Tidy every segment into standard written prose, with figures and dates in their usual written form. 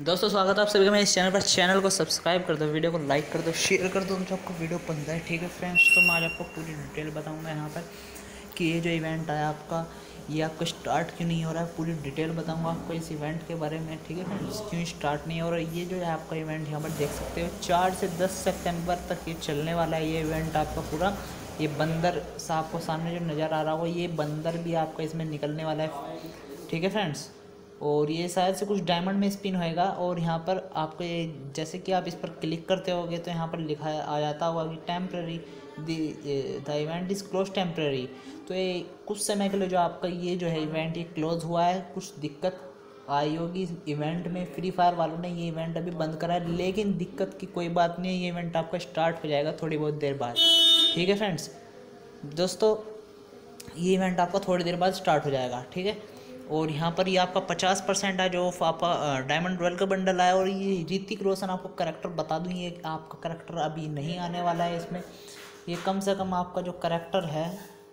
दोस्तों स्वागत है आप सभी का मेरे इस चैनल पर। चैनल को सब्सक्राइब कर दो, वीडियो को लाइक कर दो, शेयर कर दो तो आपको वीडियो पसंद है। ठीक है फ्रेंड्स, तो मैं आज आपको पूरी डिटेल बताऊंगा यहाँ पर कि ये जो इवेंट है आपका, ये आपका स्टार्ट क्यों नहीं हो रहा है। पूरी डिटेल बताऊंगा आपको इस इवेंट के बारे में। ठीक है फ्रेंड्स, क्यों स्टार्ट नहीं हो रहा है। ये जो है आपका इवेंट यहाँ पर देख सकते हो 4 से 10 सितंबर तक ये चलने वाला है। ये इवेंट आपका पूरा, ये बंदर साहब को सामने जो नज़र आ रहा होगा, ये बंदर भी आपका इसमें निकलने वाला है। ठीक है फ्रेंड्स, और ये शायद से कुछ डायमंड में स्पिन होएगा। और यहाँ पर आपको ये जैसे कि आप इस पर क्लिक करते होगे तो यहाँ पर लिखा आ जाता होगा कि temporary the event is close temporary. तो ये कुछ समय के लिए जो आपका ये जो है इवेंट ये क्लोज हुआ है। कुछ दिक्कत आई होगी इस इवेंट में, फ्री फायर वालों ने ये इवेंट अभी बंद करा है, लेकिन दिक्कत की कोई बात नहीं है। ये इवेंट आपका स्टार्ट हो जाएगा थोड़ी बहुत देर बाद। ठीक है फ्रेंड्स, दोस्तों ये इवेंट आपका थोड़ी देर बाद स्टार्ट हो जाएगा। ठीक है, और यहाँ पर ये आपका 50% है जो आपका डायमंड रॉयल का बंडल आया। और ये ऋतिक रोशन आपको करेक्टर बता दूँ, ये आपका करेक्टर अभी नहीं आने वाला है इसमें। ये कम से कम आपका जो करेक्टर है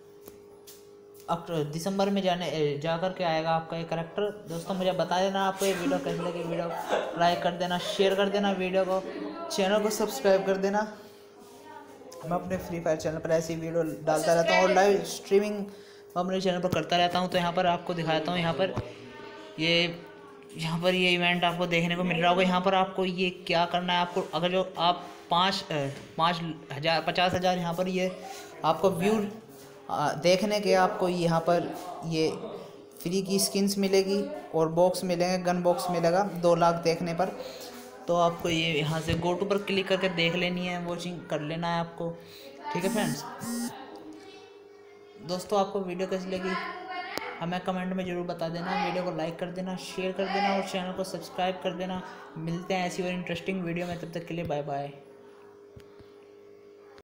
दिसंबर में जा कर के आएगा आपका ये करेक्टर। दोस्तों मुझे बता देना आपको ये वीडियो कैसी लगी। वीडियो लाइक कर देना, शेयर कर देना वीडियो को, चैनल को सब्सक्राइब कर देना। मैं अपने फ्री फायर चैनल पर ऐसी वीडियो डालता रहता हूँ और लाइव स्ट्रीमिंग मैं अपने चैनल पर करता रहता हूँ। तो यहाँ पर आपको दिखाता हूँ, यहाँ पर ये इवेंट आपको देखने को मिल रहा होगा। यहाँ पर आपको ये क्या करना है, आपको अगर जो आप 50,000 यहाँ पर ये आपको व्यू देखने के आपको यहाँ पर ये फ्री की स्किन्स मिलेगी और बॉक्स मिलेंगे, गन बॉक्स मिलेगा 2 लाख देखने पर। तो आपको ये यहाँ से गो टू पर क्लिक करके देख लेनी है, वॉचिंग कर लेना है आपको। ठीक है फ्रेंड्स, दोस्तों आपको वीडियो कैसी लगी हमें कमेंट में ज़रूर बता देना। वीडियो को लाइक कर देना, शेयर कर देना और चैनल को सब्सक्राइब कर देना। मिलते हैं ऐसी और इंटरेस्टिंग वीडियो में, तब तक के लिए बाय बाय।